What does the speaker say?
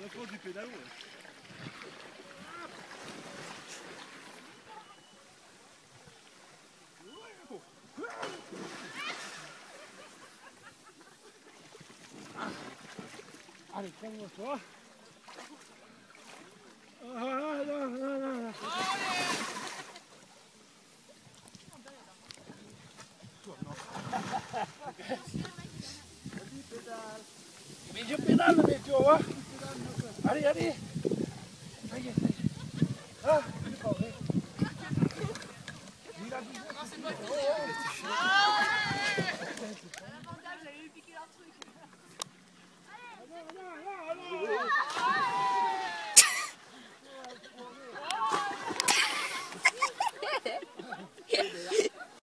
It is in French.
la force du pédalo. Ouais. Allez, prends-moi toi. Mais je pédale, mais tu vas voir. Allez, allez.